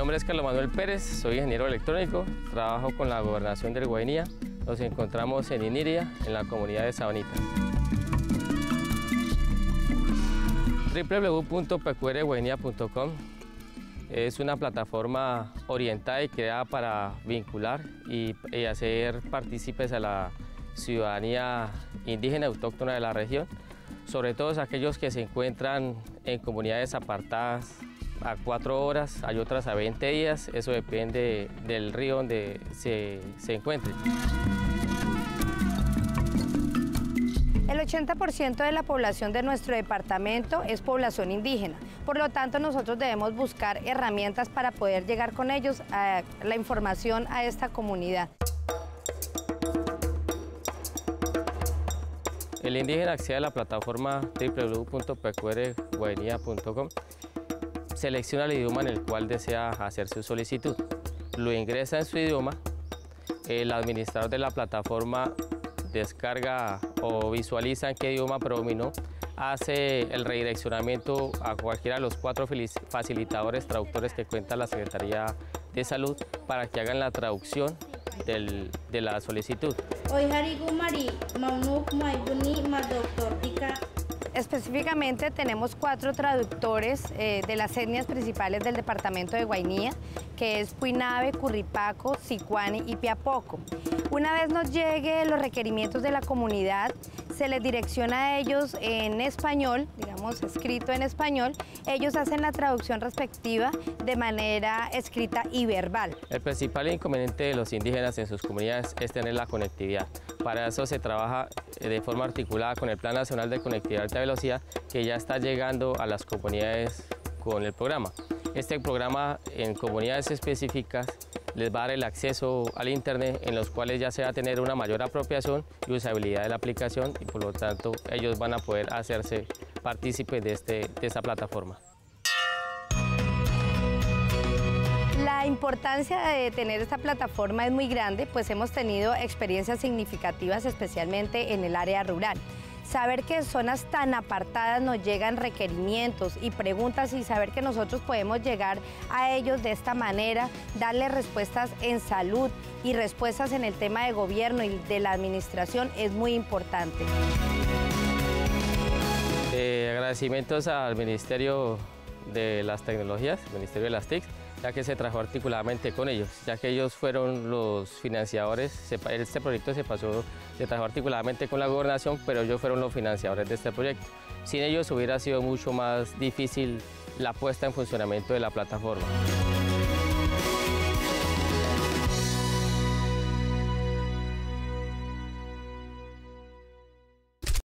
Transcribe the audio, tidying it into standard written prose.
nombre es Carlos Manuel Pérez, soy ingeniero electrónico, trabajo con la Gobernación del Guainía. Nos encontramos en Iniria, en la comunidad de Sabanita. www.pqrguainía.com es una plataforma orientada y creada para vincular y hacer partícipes a la ciudadanía indígena autóctona de la región, sobre todo aquellos que se encuentran en comunidades apartadas a 4 horas, hay otras a 20 días, eso depende del río donde se encuentre. El 80% de la población de nuestro departamento es población indígena, por lo tanto nosotros debemos buscar herramientas para poder llegar con ellos a la información a esta comunidad. El indígena accede a la plataforma www.pqrguainía.com, selecciona el idioma en el cual desea hacer su solicitud, lo ingresa en su idioma, el administrador de la plataforma descarga o visualiza en qué idioma predominó, hace el redireccionamiento a cualquiera de los 4 facilitadores traductores que cuenta la Secretaría de Salud para que hagan la traducción de la solicitud. Específicamente tenemos 4 traductores de las etnias principales del departamento de Guainía, que es Puinabe, Curripaco, Sicuani y Piapoco. Una vez nos lleguen los requerimientos de la comunidad, se les direcciona a ellos en español, digamos escrito en español, ellos hacen la traducción respectiva de manera escrita y verbal. El principal inconveniente de los indígenas en sus comunidades es tener la conectividad. Para eso se trabaja de forma articulada con el Plan Nacional de Conectividad de Alta Velocidad, que ya está llegando a las comunidades con el programa. Este programa en comunidades específicas les va a dar el acceso al Internet, en los cuales ya se va a tener una mayor apropiación y usabilidad de la aplicación y por lo tanto ellos van a poder hacerse partícipes de esta plataforma. La importancia de tener esta plataforma es muy grande, pues hemos tenido experiencias significativas, especialmente en el área rural. Saber que en zonas tan apartadas nos llegan requerimientos y preguntas y saber que nosotros podemos llegar a ellos de esta manera, darles respuestas en salud y respuestas en el tema de gobierno y de la administración es muy importante. Agradecimientos al Ministerio de las Tecnologías, el Ministerio de las TIC, ya que se trabajó articuladamente con ellos, ya que ellos fueron los financiadores. Este proyecto se trabajó articuladamente con la gobernación, pero ellos fueron los financiadores de este proyecto. Sin ellos hubiera sido mucho más difícil la puesta en funcionamiento de la plataforma.